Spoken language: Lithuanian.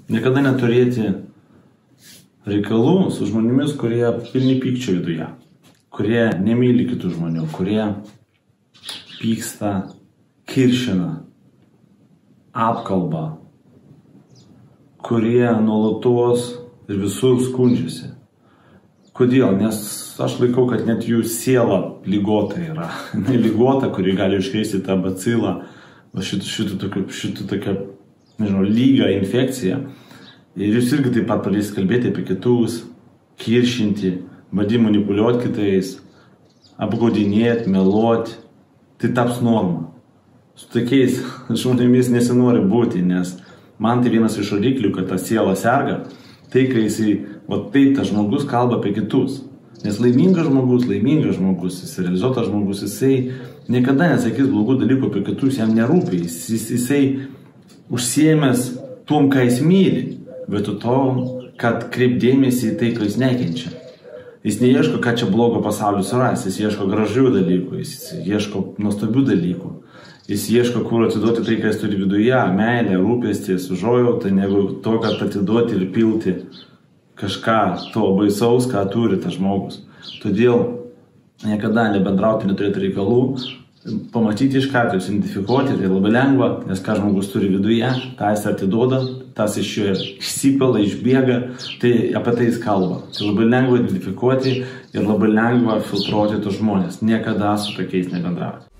Niekada neturėti reikalų su žmonėmis, kurie pilni pykčio viduje, kurie nemyli kitų žmonių, kurie pyksta, kiršina, apkalba, kurie nuolatos ir visur skundžiasi. Kodėl? Nes aš laikau, kad net jų siela ligota yra. Ligota, kuri gali iškreisti tą bacilą, šitą tokią, nežinau, lygą, infekciją. Ir jūs irgi taip pat pradėsite kalbėti apie kitus, kiršinti, bandyti manipuliuoti kitais, apgaudinėti, meluoti. Tai taps norma. Su tokiais žmonėmis nesinori būti, nes man tai vienas iš rodiklių, kad ta siela serga, tai kai jisai, taip tas žmogus kalba apie kitus. Nes laimingas žmogus, jis realizuotas žmogus, jisai niekada nesakys blogų dalykų apie kitus, jam nerūpi, jisai užsiėmęs tuom, ką jis myli, bet to, kad kreipdėmėsi į tai, ko jis nekenčia. Jis neieško, ką čia blogo pasauliu suras, jis ieško gražių dalykų, jis ieško nuostabių dalykų. Jis ieško, kur atiduoti tai, ką jis turi viduje, meilę, rūpestį, užuojautą, negu to, kad atiduoti ir pilti kažką to baisaus, ką turi tas žmogus. Todėl niekada nebendrauti, neturėti reikalų, pamatyti iš karto, identifikuoti, tai labai lengva, nes ką žmogus turi viduje, tą jis atiduoda, tas iš jo išsipila, išbėga, tai apie tai jis kalba. Tai labai lengva identifikuoti ir labai lengva filtruoti tus žmonės, niekada su tokiais nebendrauti.